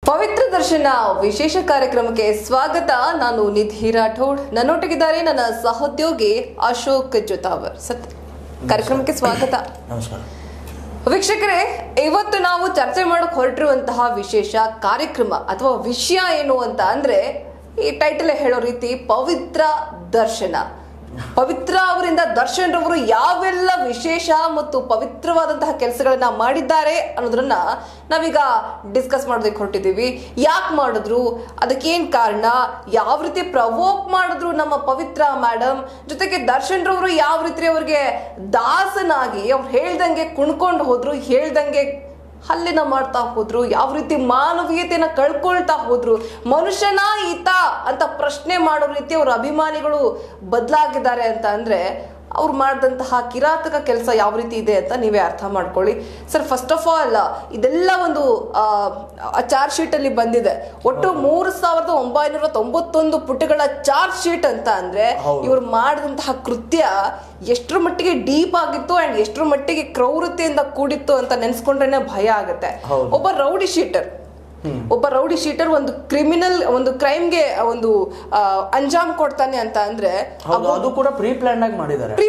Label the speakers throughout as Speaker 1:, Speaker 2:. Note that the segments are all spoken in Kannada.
Speaker 1: ಪವಿತ್ರ ದರ್ಶನ ವಿಶೇಷ ಕಾರ್ಯಕ್ರಮಕ್ಕೆ ಸ್ವಾಗತ. ನಾನು ನಿಧಿ ರಾಠೋಡ್. ನನ್ನೊಟ್ಟಿಗಿದ್ದಾರೆ ನನ್ನ ಸಹೋದ್ಯೋಗಿ ಅಶೋಕ್ ಜೊತಾವರ್. ಕಾರ್ಯಕ್ರಮಕ್ಕೆ ಸ್ವಾಗತ.
Speaker 2: ನಮಸ್ಕಾರ
Speaker 1: ವೀಕ್ಷಕರೇ, ಇವತ್ತು ನಾವು ಚರ್ಚೆ ಮಾಡಕ್ ಹೊರಟಿರುವಂತಹ ವಿಶೇಷ ಕಾರ್ಯಕ್ರಮ ಅಥವಾ ವಿಷಯ ಏನು ಅಂತ ಅಂದ್ರೆ, ಈ ಟೈಟಲ್ ಹೇಳೋ ರೀತಿ ಪವಿತ್ರ ದರ್ಶನ. ಪವಿತ್ರ ಅವರಿಂದ ದರ್ಶನ್ ರವರು ಯಾವೆಲ್ಲ ವಿಶೇಷ ಮತ್ತು ಪವಿತ್ರವಾದಂತಹ ಕೆಲಸಗಳನ್ನ ಮಾಡಿದ್ದಾರೆ ಅನ್ನೋದನ್ನ ನಾವೀಗ ಡಿಸ್ಕಸ್ ಮಾಡೋದಕ್ಕೆ ಹೊರಟಿದ್ದೀವಿ. ಯಾಕೆ ಮಾಡಿದ್ರು, ಅದಕ್ಕೇನ್ ಕಾರಣ, ಯಾವ ರೀತಿ ಪ್ರವೋಕ್ ಮಾಡಿದ್ರು ನಮ್ಮ ಪವಿತ್ರ ಮೇಡಮ್, ಜೊತೆಗೆ ದರ್ಶನ್ ರವರು ಯಾವ ರೀತಿ ಅವ್ರಿಗೆ ದಾಸನಾಗಿ ಅವ್ರು ಹೇಳ್ದಂಗೆ ಕುಣ್ಕೊಂಡು ಹೋದ್ರು, ಹೇಳ್ದಂಗೆ ಹಲ್ಲಿನ ಮಾಡ್ತಾ ಹೋದ್ರು, ಯಾವ ರೀತಿ ಮಾನವೀಯತೆಯನ್ನ ಕಳ್ಕೊಳ್ತಾ ಹೋದ್ರು, ಮನುಷ್ಯನ ಈತ ಅಂತ ಪ್ರಶ್ನೆ ಮಾಡೋ ರೀತಿ ಅವ್ರ ಅಭಿಮಾನಿಗಳು ಬದಲಾಗಿದ್ದಾರೆ ಅಂತ ಅಂದ್ರೆ ಅವ್ರು ಮಾಡಿದಂತಹ ಕಿರಾತಕ ಕೆಲಸ ಯಾವ ರೀತಿ ಇದೆ ಅಂತ ನೀವೇ ಅರ್ಥ ಮಾಡ್ಕೊಳ್ಳಿ. ಸರ್, ಫಸ್ಟ್ ಆಫ್ ಆಲ್ ಇದೆಲ್ಲ ಒಂದು ಚಾರ್ಜ್ ಶೀಟ್ ಅಲ್ಲಿ ಬಂದಿದೆ. ಒಟ್ಟು 3991 ಪುಟಗಳ ಚಾರ್ಜ್ ಶೀಟ್ ಅಂತ ಅಂದ್ರೆ ಇವ್ರು ಮಾಡಿದಂತಹ ಕೃತ್ಯ ಎಷ್ಟರ ಮಟ್ಟಿಗೆ ಡೀಪ್ ಆಗಿತ್ತು ಅಂಡ್ ಎಷ್ಟರ ಮಟ್ಟಿಗೆ ಕ್ರೌರತೆಯಿಂದ ಕೂಡಿತ್ತು ಅಂತ ನೆನ್ಸ್ಕೊಂಡ್ರೇನೆ ಭಯ ಆಗುತ್ತೆ. ಒಬ್ಬ ರೌಡಿ ಶೀಟರ್ ಒಂದು ಕ್ರಿಮಿನಲ್ ಒಂದು ಕ್ರೈಮ್ಗೆ ಒಂದು ಅಂಜಾಮ್ ಕೊಡ್ತಾನೆ ಅಂತ ಅಂದ್ರೆ
Speaker 2: ಅದು ಕೂಡ ಪ್ರೀ ಪ್ಲಾನ್ ಆಗಿ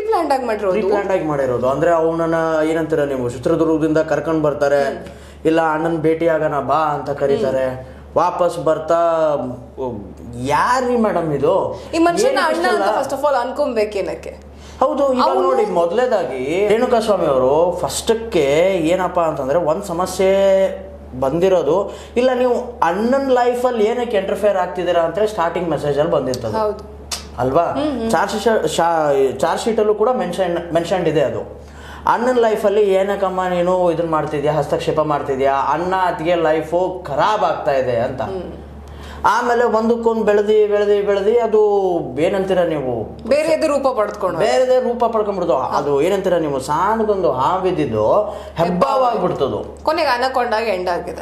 Speaker 2: ಮಾಡಿರೋದು. ಅಂದ್ರೆ ಅವನನ್ನ ಏನಂತೀರ ನೀವು, ಚಿತ್ರದುರ್ಗದಿಂದ ಕರ್ಕೊಂಡ್ ಬರ್ತಾರೆ, ಇಲ್ಲ ಅಣ್ಣನ್ ಭೇಟಿ ಆಗೋಣ ಬಾ ಅಂತ ಕರೀತಾರೆ, ವಾಪಸ್ ಬರ್ತಾ ಯಾರೀ ಮೇಡಮ್ ಇದು
Speaker 1: ಈ ಮನುಷ್ಯನ ಅಣ್ಣ ಅಂತ ಫಸ್ಟ್ ಆಫ್ ಆಲ್ ಅನ್ಕೊಬೇಕೇನಕ್ಕೆ?
Speaker 2: ಹೌದು, ಈಗ ನೋಡಿ, ಮೊದಲೇದಾಗಿ ರೇಣುಕಾಸ್ವಾಮಿ ಅವರು ಫಸ್ಟಕ್ಕೆ ಏನಪ್ಪಾ ಅಂತಂದ್ರೆ ಒಂದ್ ಸಮಸ್ಯೆ ಬಂದಿರೋದು, ಇಲ್ಲ ನೀವು ಅಣ್ಣನ್ ಲೈಫಲ್ಲಿ ಏನಕ್ಕೆ ಇಂಟರ್ಫಿಯರ್ ಆಗ್ತಿದ್ದೀರಾ ಅಂತ ಸ್ಟಾರ್ಟಿಂಗ್ ಮೆಸೇಜ್ ಅಲ್ಲಿ ಬಂದಿರ್ತದೆ ಅಲ್ವಾ. ಚಾರ್ಜ್ ಶೀಟ್ ಅಲ್ಲೂ ಕೂಡ ಮೆನ್ಷನ್ ಇದೆ ಅದು. ಅಣ್ಣನ ಲೈಫಲ್ಲಿ ಏನಕ್ಕಮ್ಮ ನೀನು ಇದನ್ನ ಮಾಡ್ತಿದ್ಯಾ, ಹಸ್ತಕ್ಷೇಪ ಮಾಡ್ತಿದ್ಯಾ, ಅಣ್ಣ ಅತ್ತಿಗೆ ಲೈಫು ಖರಾಬ್ ಆಗ್ತಾ ಇದೆ ಅಂತ. ಆಮೇಲೆ ಒಂದಕ್ಕೊಂದು ಬೆಳೆದಿ ಅದು ಏನಂತೀರ ನೀವು,
Speaker 1: ಬೇರೆದೇ ರೂಪ
Speaker 2: ಪಡ್ಕೊಂಡ್ಬಿಡ್ತು. ಅದು ಏನಂತೀರ ನೀವು, ಸಾಣಗೊಂದು ಹಾವಿದ್ದು ಹೆಬ್ಬಾವಾಗ್ಬಿಡ್ತದು,
Speaker 1: ಕೊನೆಗೆ ಅನಕೊಂಡಾಗ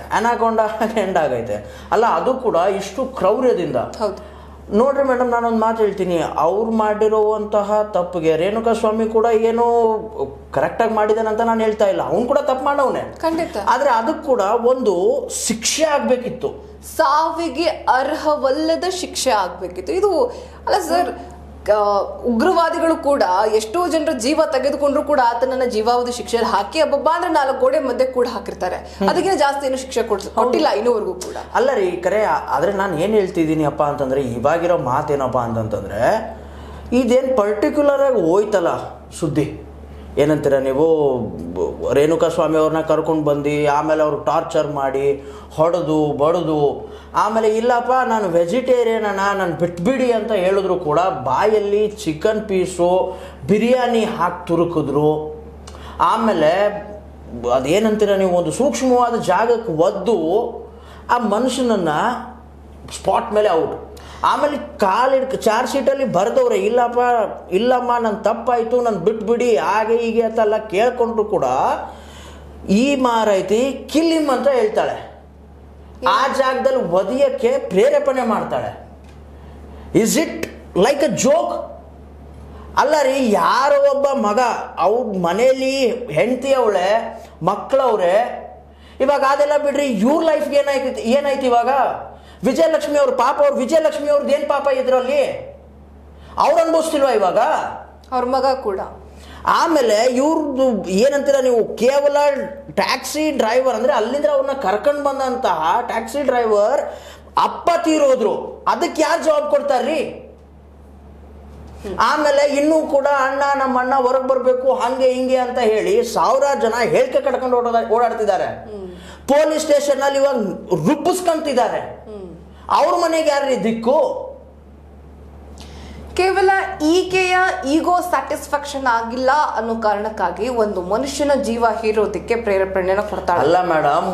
Speaker 2: ಎಂಡ್ ಆಗೈತೆ ಅಲ್ಲ. ಅದು ಕೂಡ ಇಷ್ಟು ಕ್ರೌರ್ಯದಿಂದ. ನೋಡ್ರಿ ಮೇಡಮ್, ನಾನೊಂದು ಮಾತು ಹೇಳ್ತೀನಿ, ಅವ್ರು ಮಾಡಿರುವಂತಹ ತಪ್ಪಿಗೆ ರೇಣುಕಾಸ್ವಾಮಿ ಕೂಡ ಏನೋ ಕರೆಕ್ಟಾಗಿ ಮಾಡಿದಾನಂತ ನಾನು ಹೇಳ್ತಾ ಇಲ್ಲ, ಅವ್ನು ಕೂಡ ತಪ್ಪು ಮಾಡವನೆ ಖಂಡಿತ. ಆದ್ರೆ ಅದಕ್ಕೆ ಕೂಡ ಒಂದು ಶಿಕ್ಷೆ ಆಗ್ಬೇಕಿತ್ತು,
Speaker 1: ಸಾವಿಗೆ ಅರ್ಹವಲ್ಲದ ಶಿಕ್ಷೆ ಆಗ್ಬೇಕಿತ್ತು. ಇದು ಅಲ್ಲ ಸರ್, ಉಗ್ರವಾದಿಗಳು ಕೂಡ ಎಷ್ಟೋ ಜನರ ಜೀವ ತೆಗೆದುಕೊಂಡ್ರು ಕೂಡ ಆತನನ್ನ ಜೀವಾವಧಿ ಶಿಕ್ಷೆಯಲ್ಲಿ ಹಾಕಿ ಹಬ್ಬ ಅಂದ್ರೆ 4 ಗೋಡೆ ಮಧ್ಯೆ ಕೂಡ ಹಾಕಿರ್ತಾರೆ. ಅದಕ್ಕಿಂತ ಜಾಸ್ತಿ ಏನು ಶಿಕ್ಷೆ ಕೊಟ್ಟಿಲ್ಲ ಇನ್ನೂವರೆಗೂ ಕೂಡ.
Speaker 2: ಅಲ್ಲ ರೀ, ಕರೆ. ಆದ್ರೆ ನಾನು ಏನ್ ಹೇಳ್ತಿದ್ದೀನಿ ಅಪ್ಪ ಅಂತಂದ್ರೆ, ಇವಾಗಿರೋ ಮಾತೇನಪ್ಪ ಅಂತಂತಂದ್ರೆ, ಇದೇನು ಪರ್ಟಿಕ್ಯುಲರ್ ಆಗಿ ಹೋಯ್ತಲ್ಲ ಸುದ್ದಿ, ಏನಂತೀರ ನೀವು, ರೇಣುಕಾಸ್ವಾಮಿ ಅವ್ರನ್ನ ಕರ್ಕೊಂಡು ಬಂದು ಆಮೇಲೆ ಅವ್ರು ಟಾರ್ಚರ್ ಮಾಡಿ ಹೊಡೆದು ಬಡಿದು, ಆಮೇಲೆ ಇಲ್ಲಪ್ಪ ನಾನು ವೆಜಿಟೇರಿಯನ್ ಅಣ್ಣ, ನಾನು ಬಿಟ್ಬಿಡಿ ಅಂತ ಹೇಳಿದ್ರು ಕೂಡ ಬಾಯಲ್ಲಿ ಚಿಕನ್ ಪೀಸು ಬಿರಿಯಾನಿ ಹಾಕಿ ತುರುಕಿದ್ರು. ಆಮೇಲೆ ಅದೇನಂತೀರ ನೀವು, ಒಂದು ಸೂಕ್ಷ್ಮವಾದ ಜಾಗಕ್ಕೆ ಒದ್ದು ಆ ಮನುಷ್ಯನನ್ನು ಸ್ಪಾಟ್ ಮೇಲೆ ಔಟ್. ಆಮೇಲೆ ಚಾರ್ಜ್ ಶೀಟಲ್ಲಿ ಬರೆದವ್ರೆ, ಇಲ್ಲಮ್ಮ ನನ್ನ ತಪ್ಪಾಯಿತು, ನನ್ನ ಬಿಟ್ಬಿಡಿ ಹಾಗೆ ಹೀಗೆ ಅಂತೆಲ್ಲ ಕೇಳ್ಕೊಂಡ್ರು ಕೂಡ ಈ ಮಾರೈತಿ ಕಿಲ್ಲಿಮ್ ಅಂತ ಹೇಳ್ತಾಳೆ. ಆ ಜಾಗದಲ್ಲಿ ಒದಿಯಕ್ಕೆ ಪ್ರೇರೇಪಣೆ ಮಾಡ್ತಾಳೆ. Is it like a joke? ಅಲ್ಲ ರೀ, ಯಾರೋ ಒಬ್ಬ ಮಗ, ಅವ್ರ ಮನೆಯಲ್ಲಿ ಹೆಂಡತಿ ಅವಳೆ, ಮಕ್ಕಳವ್ರೆ. ಇವಾಗ ಅದೆಲ್ಲ ಬಿಡ್ರಿ, ಇವ್ರ ಲೈಫ್ಗೆ ಏನಾಯ್ತು ಇವಾಗ? ವಿಜಯಲಕ್ಷ್ಮಿ ಅವ್ರ ಪಾಪ, ಅವ್ರು ವಿಜಯಲಕ್ಷ್ಮಿ ಅವ್ರದ್ದು ಏನು ಪಾಪ ಇದ್ರಲ್ಲಿ? ಅವ್ರು ಅನುಭವಿಸ್ತಿಲ್ವಾ ಇವಾಗ?
Speaker 1: ಅವ್ರ ಮಗ ಕೂಡ.
Speaker 2: ಆಮೇಲೆ ಇವ್ರದ್ದು ಏನಂತೀರ ನೀವು, ಕೇವಲ ಟ್ಯಾಕ್ಸಿ ಡ್ರೈವರ್ ಅಂದ್ರೆ ಅಲ್ಲಿಂದ ಅವ್ರನ್ನ ಕರ್ಕೊಂಡು ಬಂದಂತಹ ಟ್ಯಾಕ್ಸಿ ಡ್ರೈವರ್ ಅಪ್ಪ ತೀರೋದ್ರು, ಅದಕ್ಕೆ ಯಾರು ಜವಾಬ್ ಕೊಡ್ತಾರ್ರಿ? ಆಮೇಲೆ ಇನ್ನೂ ಕೂಡ ನಮ್ಮ ಅಣ್ಣ ಹೊರಗೆ ಬರಬೇಕು ಹಂಗೆ ಹಿಂಗೆ ಅಂತ ಹೇಳಿ ಸಾವಿರಾರು ಜನ ಹೇಳಿಕೆ ಕಟ್ಕೊಂಡು ಓಡಾಡ್ತಿದ್ದಾರೆ. ಪೊಲೀಸ್ ಸ್ಟೇಷನ್ ಅಲ್ಲಿ ಇವಾಗ ರೂಪಿಸ್ಕೊಂತಿದ್ದಾರೆ. ಅವ್ರ ಮನೆಗೆ ಯಾರ್ರಿ ದಿಕ್ಕು?
Speaker 1: ಕೇವಲ ಈಕೆಯ ಈಗೋ ಸ್ಯಾಟಿಸ್ಫ್ಯಾಕ್ಷನ್ ಆಗಿಲ್ಲ ಅನ್ನೋ ಕಾರಣಕ್ಕಾಗಿ ಒಂದು ಮನುಷ್ಯನ ಜೀವ ಹೀರೋದಕ್ಕೆ ಪ್ರೇರೇಪಣೆನ ಕೊಡ್ತಾಳೆ.
Speaker 2: ಅಲ್ಲ ಮೇಡಮ್,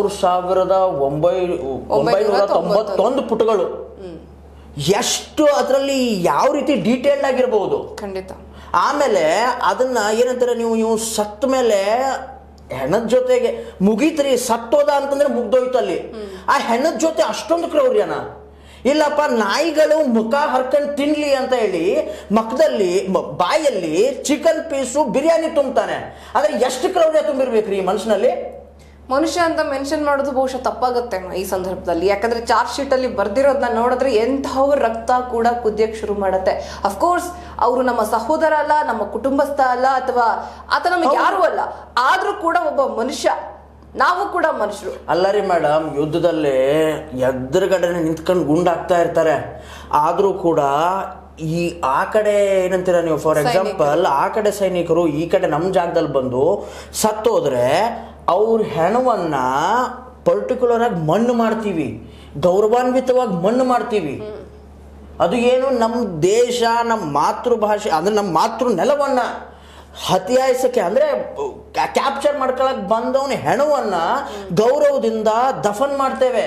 Speaker 2: 3991 ಪುಟಗಳು, ಎಷ್ಟು ಅದರಲ್ಲಿ ಯಾವ ರೀತಿ ಡೀಟೇಲ್ಡ್ ಆಗಿರಬಹುದು
Speaker 1: ಖಂಡಿತ.
Speaker 2: ಆಮೇಲೆ ಅದನ್ನ ಏನಂತಾರೆ ನೀವು ಸತ್ತ ಮೇಲೆ ಹೆಣದ ಜೊತೆಗೆ ಮುಗೀತ್ರಿ, ಸತ್ತೋದ ಅಂತಂದ್ರೆ ಮುಗ್ದೋಯ್ತು ಅಲ್ಲಿ. ಆ ಹೆಣದ ಜೊತೆ ಅಷ್ಟೊಂದು ಕ್ರೌರ್ಯನ? ಇಲ್ಲಪ್ಪ, ನಾಯಿಗಳು ಮುಖ ಹರ್ಕೊಂಡು ತಿನ್ಲಿ ಅಂತ ಹೇಳಿ ಮಕ್ಕದಲ್ಲಿ ಬಾಯಲ್ಲಿ ಚಿಕನ್ ಪೀಸು ಬಿರಿಯಾನಿ ತುಂಬ್ತಾನೆ. ಆದ್ರೆ ಎಷ್ಟು ಕ್ರೌರ್ಯ ತುಂಬಿರ್ಬೇಕ್ರಿ ಈ ಮನುಷ್ಯನಲ್ಲಿ?
Speaker 1: ಮನುಷ್ಯ ಅಂತ ಮೆನ್ಷನ್ ಮಾಡೋದು ಬಹುಶಃ ತಪ್ಪಾಗತ್ತೇನೋ ಈ ಸಂದರ್ಭದಲ್ಲಿ. ಯಾಕಂದ್ರೆ ಚಾರ್ಜ್ ಶೀಟ್ ಅಲ್ಲಿ ಬರ್ದಿರೋದನ್ನ ನೋಡಿದ್ರೆ ಎಂಥವ್ರ ರಕ್ತ ಕೂಡ ಕುದಿಯಕ್ಕೆ ಶುರು ಮಾಡುತ್ತೆ. ಅಫ್ಕೋರ್ಸ್ ಅವರು ನಮ್ಮ ಸಹೋದರ ಅಲ್ಲ, ನಮ್ಮ ಕುಟುಂಬಸ್ಥ ಅಲ್ಲ, ಅಥವಾ ಆತ ನಮಗೆ ಯಾರು ಅಲ್ಲ, ಆದ್ರೂ ಕೂಡ ಒಬ್ಬ ಮನುಷ್ಯ, ನಾವು ಕೂಡ ಮನುಷ್ಯರು.
Speaker 2: ಅಲ್ಲ ರೀ ಮೇಡಮ್, ಯುದ್ಧದಲ್ಲಿ ಎದುರುಗಡೆ ನಿಂತ್ಕೊಂಡು ಗುಂಡಾಗ್ತಾ ಇರ್ತಾರೆ, ಆದ್ರೂ ಕೂಡ ಆ ಕಡೆ ಏನಂತೀರ ನೀವು, ಫಾರ್ ಎಕ್ಸಾಂಪಲ್ ಆ ಕಡೆ ಸೈನಿಕರು ಈ ಕಡೆ ನಮ್ಮ ಜಾಗದಲ್ಲಿ ಬಂದು ಸತ್ತೋದ್ರೆ ಅವ್ರ ಹೆಣವನ್ನ ಪರ್ಟಿಕ್ಯುಲರ್ ಆಗಿ ಮಣ್ಣು ಮಾಡ್ತೀವಿ, ಗೌರವಾನ್ವಿತವಾಗಿ ಮಣ್ಣು ಮಾಡ್ತೀವಿ. ಅದು ಏನು, ನಮ್ಮ ದೇಶ, ನಮ್ಮ ಮಾತೃಭಾಷೆ ಅಂದ್ರೆ ನಮ್ಮ ಮಾತೃ ನೆಲವನ್ನ ಹತ್ಯಾಯಿಸಕ್ಕೆ ಅಂದ್ರೆ ಕ್ಯಾಪ್ಚರ್ ಮಾಡ್ಕೊಳಕ್ ಬಂದವನ ಹೆಣವನ್ನ ಗೌರವದಿಂದ ದಫನ್ ಮಾಡ್ತೇವೆ.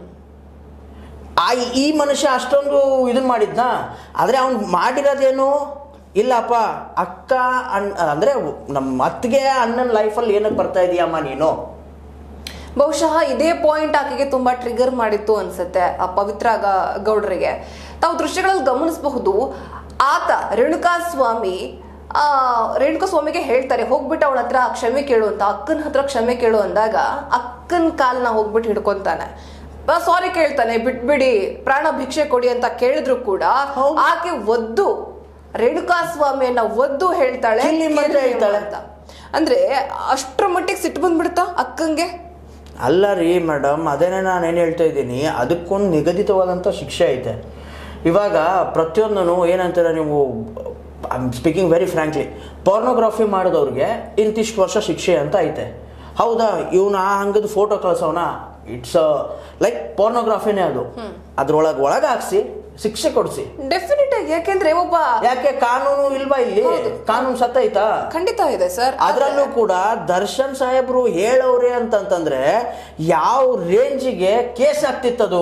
Speaker 2: ಈ ಮನುಷ್ಯ ಅಷ್ಟೊಂದು ಇದನ್ನ ಮಾಡಿದ್ನ, ಆದ್ರೆ ಅವ್ನು ಮಾಡಿರೋದೇನು ಇಲ್ಲಪ್ಪ, ಅಕ್ಕ ಅಂದ್ರೆ ನಮ್ಮ ಅತ್ತಿಗೆ ಅಣ್ಣನ ಲೈಫಲ್ಲಿ ಏನಕ್ಕೆ ಬರ್ತಾ ಇದೀಯಮ್ಮ ನೀನು.
Speaker 1: ಬಹುಶಃ ಇದೇ ಪಾಯಿಂಟ್ ಆಕೆಗೆ ತುಂಬಾ ಟ್ರಿಗರ್ ಮಾಡಿತ್ತು ಅನ್ಸುತ್ತೆ ಆ ಪವಿತ್ರ ಗೌಡರಿಗೆ. ತಾವು ದೃಶ್ಯಗಳಲ್ಲಿ ಗಮನಿಸಬಹುದು, ಆತ ರೇಣುಕಾಸ್ವಾಮಿಗೆ ಹೇಳ್ತಾರೆ ಹೋಗ್ಬಿಟ್ಟು ಅವಳ ಹತ್ರ ಕ್ಷಮೆ ಕೇಳು ಅಂತ, ಅಕ್ಕನ ಹತ್ರ ಕ್ಷಮೆ ಕೇಳು ಅಂದಾಗ ಅಕ್ಕನ ಕಾಲ್ನ ಹೋಗ್ಬಿಟ್ಟು ಹಿಡ್ಕೊಂತಾನೆ, ಸಾರಿ ಕೇಳ್ತಾನೆ, ಬಿಟ್ಬಿಡಿ, ಪ್ರಾಣ ಭಿಕ್ಷೆ ಕೊಡಿ ಅಂತ ಕೇಳಿದ್ರು ಕೂಡ ಆಕೆ ಒದ್ದು ರೇಣುಕಾಸ್ವಾಮಿಯನ್ನ ಒದ್ದು ಹೇಳ್ತಾಳೆ ಅಂತ. ಅಂದ್ರೆ ಅಷ್ಟ್ರ ಮಟ್ಟಿಗೆ ಸಿಟ್ಟು ಬಂದ್ಬಿಡ್ತಾ ಅಕ್ಕಂಗೆ.
Speaker 2: ಅಲ್ಲ ರೀ ಮೇಡಮ್, ಅದೇನೇ ನಾನು ಏನು ಹೇಳ್ತಾ ಇದ್ದೀನಿ, ಅದಕ್ಕೊಂದು ನಿಗದಿತವಾದಂಥ ಶಿಕ್ಷೆ ಐತೆ. ಇವಾಗ ಪ್ರತಿಯೊಂದೂ ಏನಂತಾರೆ ನೀವು, I am speaking very frankly, pornography ಮಾಡಿದವ್ರಿಗೆ ಇಂತಿಷ್ಟು ವರ್ಷ ಶಿಕ್ಷೆ ಅಂತ ಐತೆ. ಹೌದಾ, ಇವನು ಆ ಹಂಗದ ಫೋಟೋ ಕಳ್ಸೋನ, ಇಟ್ಸ್ ಲೈಕ್ ಪೋರ್ನೋಗ್ರಫಿನೇ ಅದು, ಅದ್ರೊಳಗೆ ಹಾಕ್ಸಿ ಶಿಕ್ಷೆ ಕೊಡಿಸಿ
Speaker 1: ಡೆಫಿನೆಟ್ ಆಗಿ. ಯಾಕೆಂದ್ರೆ
Speaker 2: ಯಾಕೆ ಕಾನೂನು ಇಲ್ವಾ ಇಲ್ಲಿ? ಕಾನೂನು ಸತ್ತೈತಾ?
Speaker 1: ಖಂಡಿತ ಇದೆ ಸರ್.
Speaker 2: ಅದರಲ್ಲೂ ಕೂಡ ದರ್ಶನ್ ಸಾಹೇಬ್ರು ಹೇಳವ್ರೆ ಅಂತಂತಂದ್ರೆ ಯಾವ ರೇಂಜಿಗೆ ಕೇಸ್ ಆಗ್ತಿತ್ತದು.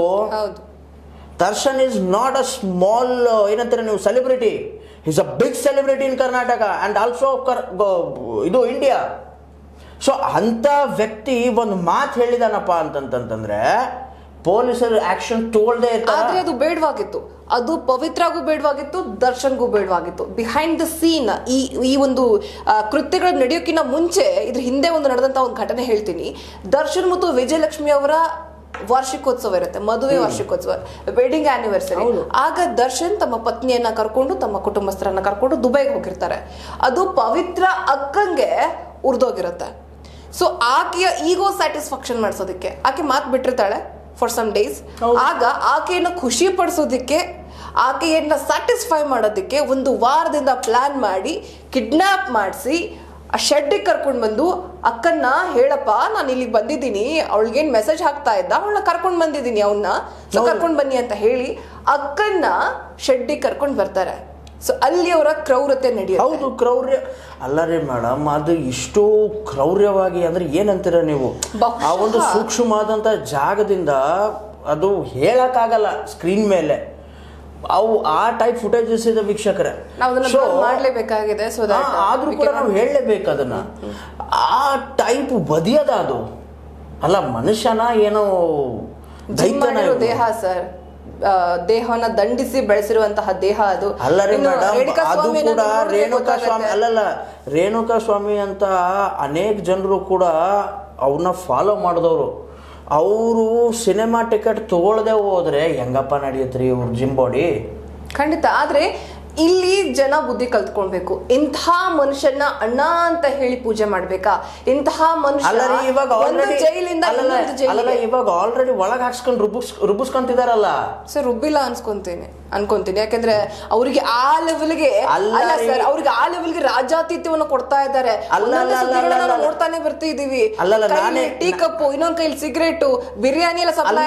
Speaker 2: Darshan is not a small ಏನಂತಾರೆ ನೀವು celebrity, is a big celebrity in Karnataka and also ಇದು ಇಂಡಿಯಾ. ಸೊ ಅಂತ ವ್ಯಕ್ತಿ ಒಂದು ಮಾತು ಹೇಳಿದಾನಪ್ಪ ಅಂತಂತಂದ್ರೆ ಪೊಲೀಸರು ಆಕ್ಷನ್ ತಗೊಳ್ದೇ ಇರ್ತಾರೆ.
Speaker 1: ಆದ್ರೆ ಅದು ಬೇಡವಾಗಿತ್ತು, ಅದು ಪವಿತ್ರಗೂ ಬೇಡವಾಗಿತ್ತು, ದರ್ಶನ್ಗೂ ಬೇಡವಾಗಿತ್ತು. ಬಿಹೈಂಡ್ ದ ಸೀನ್ ಈ ಒಂದು ಕೃತ್ಯಗಳು ನಡೆಯೋಕ್ಕಿಂತ ಮುಂಚೆ ಇದ್ರ ಹಿಂದೆ ಒಂದು ನಡೆದಂತ ಒಂದು ಘಟನೆ ಹೇಳ್ತೀನಿ. ದರ್ಶನ್ ಮತ್ತು ವಿಜಯಲಕ್ಷ್ಮಿ ಅವರ ವಾರ್ಷಿಕೋತ್ಸವ ಇರುತ್ತೆ, ಮದುವೆ ವಾರ್ಷಿಕೋತ್ಸವ, ವೆಡ್ಡಿಂಗ್ ಆನಿವರ್ಸರಿ. ಆಗ ದರ್ಶನ್ ತಮ್ಮ ಪತ್ನಿಯನ್ನ ಕರ್ಕೊಂಡು, ತಮ್ಮ ಕುಟುಂಬಸ್ಥರನ್ನ ಕರ್ಕೊಂಡು ದುಬೈಗೆ ಹೋಗಿರ್ತಾರೆ. ಅದು ಪವಿತ್ರ ಅಕ್ಕಂಗೆ ಉರ್ದೋಗಿರುತ್ತೆ. ಸೊ ಆಕೆಯ ಈಗೋ ಸ್ಯಾಟಿಸ್ಫ್ಯಾಕ್ಷನ್ ಮಾಡಿಸೋದಕ್ಕೆ ಆಕೆ ಮಾತು ಬಿಟ್ಟಿರ್ತಾಳೆ ಫಾರ್ ಸಮ್ ಡೇಸ್. ಆಗ ಆಕೆಯನ್ನು ಖುಷಿ ಪಡಿಸೋದಕ್ಕೆ, ಆಕೆಯನ್ನ ಸ್ಯಾಟಿಸ್ಫೈ ಮಾಡೋದಕ್ಕೆ ಒಂದು ವಾರದಿಂದ ಪ್ಲಾನ್ ಮಾಡಿ ಕಿಡ್ನಾಪ್ ಮಾಡಿಸಿ ಆ ಶೆಡ್ಡಿಗೆ ಕರ್ಕೊಂಡು ಬಂದು, ಅಕ್ಕನ್ನ ಹೇಳಪ್ಪ ನಾನು ಇಲ್ಲಿಗೆ ಬಂದಿದ್ದೀನಿ, ಅವಳಿಗೇನು ಮೆಸೇಜ್ ಹಾಕ್ತಾ ಇದ್ದ, ಅವಳನ್ನ ಕರ್ಕೊಂಡು ಬಂದಿದ್ದೀನಿ, ಅವನ್ನ ಸೊ ಕರ್ಕೊಂಡು ಬನ್ನಿ ಅಂತ ಹೇಳಿ ಅಕ್ಕನ್ನ ಶೆಡ್ಡಿಗೆ ಕರ್ಕೊಂಡು ಬರ್ತಾರೆ. ಸೊ ಅಲ್ಲಿ ಅವರ ಕ್ರೌರ್ಯತೆ ನಡೆಯುತ್ತೆ.
Speaker 2: ಹೌದು, ಕ್ರೌರ್ಯ ಅಲ್ಲ ರೀ ಮೇಡಮ್, ಅದು ಇಷ್ಟು ಕ್ರೌರ್ಯವಾಗಿ ಅಂದ್ರೆ ಏನಂತೀರ ನೀವು, ಆ ಒಂದು ಸೂಕ್ಷ್ಮವಾದಂಥ ಜಾಗದಿಂದ ಅದು ಹೇಳಕ್ಕಾಗಲ್ಲ ಸ್ಕ್ರೀನ್ ಮೇಲೆ. ಅವು ಆ ಟೈಪ್ ಫುಟೇಜಸ್ ಇದೆ ವೀಕ್ಷಕರೇ,
Speaker 1: ಮಾಡಲೇಬೇಕಾಗಿದೆ. ಸೊ
Speaker 2: ಆದ್ರೂ ಕೂಡ ನಾವು ಹೇಳಲೇಬೇಕು ಅದನ್ನ. ಆ ಟೈಪ್ ಬದಿಯದ ಅದು ಅಲ್ಲ, ಮನುಷ್ಯನ ಏನೋ
Speaker 1: ದೇಹ ಸರ್, ದೇಹವನ್ನ ದಂಡಿಸಿ ಬೆಳೆಸಿರುವಂತಹ ದೇಹ ಅದು.
Speaker 2: ಅಲ್ಲ ರೀ ಮೇಡಮ್, ಅದು ಕೂಡ ರೇಣುಕಾ ಸ್ವಾಮಿ ಅಲ್ಲಲ್ಲ, ರೇಣುಕಾ ಸ್ವಾಮಿ ಅಂತ ಅನೇಕ ಜನರು ಕೂಡ ಅವ್ರನ್ನ ಫಾಲೋ ಮಾಡಿದವರು. ಅವರು ಸಿನಿಮಾ ಟಿಕೆಟ್ ತಗೊಳ್ಳದೆ ಹೋದ್ರೆ ಹೆಂಗಪ್ಪ ನಡೆಯುತ್ರಿ ಇವ್ರ ಜಿಮ್ ಬಾಡಿ?
Speaker 1: ಖಂಡಿತ. ಆದ್ರೆ ಇಲ್ಲಿ ಜನ ಬುದ್ಧಿ ಕಲ್ತ್ಕೊಳ್ಬೇಕು. ಇಂತಹ ಮನುಷ್ಯನ ಅಣ್ಣ ಅಂತ ಹೇಳಿ ಪೂಜೆ ಮಾಡ್ಬೇಕಾ? ಇಂತಹ ಮನುಷ್ಯ ಜೈಲಿಂದ
Speaker 2: ಇವಾಗ ಆಲ್ರೆಡಿ ಒಳಗೆ ಹಾಕ್ಸ್ಕೊಂಡು ರುಬ್ಬಿಸ್ಕೊಂತಿದಾರಲ್ಲ.
Speaker 1: ಸರ್ ರುಬ್ಬಿಲ್ಲ ಅನ್ಕೊಂತೀನಿ. ಯಾಕಂದ್ರೆ ಅವ್ರಿಗೆ ಆ ಲೆವೆಲ್ಗೆ ಅವ್ರಿಗೆ ಆ ಲೆವೆಲ್ಗೆ ರಾಜಾತಿಥ್ಯವನ್ನು ಕೊಡ್ತಾ ಇದ್ದಾರೆ. ನೋಡ್ತಾನೆ ಬರ್ತಿದೀವಿ, ಟೀ ಕಪ್ಪು, ಇನ್ನೊಂದ್ ಕೈಲಿ ಸಿಗರೇಟು, ಬಿರಿಯಾನಿ ಎಲ್ಲ ಸಪ್ಲೈ